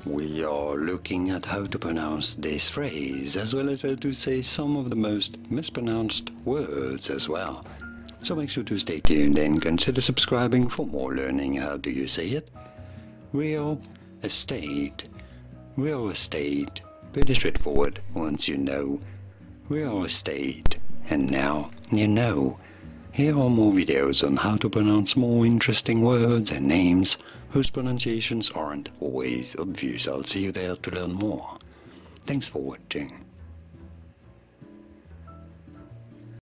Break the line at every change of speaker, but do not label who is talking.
We are looking at how to pronounce this phrase, as well as how to say some of the most mispronounced words as well. So make sure to stay tuned and consider subscribing for more learning. How do you say it? Real estate. Real estate. Pretty straightforward once you know real estate. And now you know. Here are more videos on how to pronounce more interesting words and names whose pronunciations aren't always obvious. I'll see you there to learn more. Thanks for watching.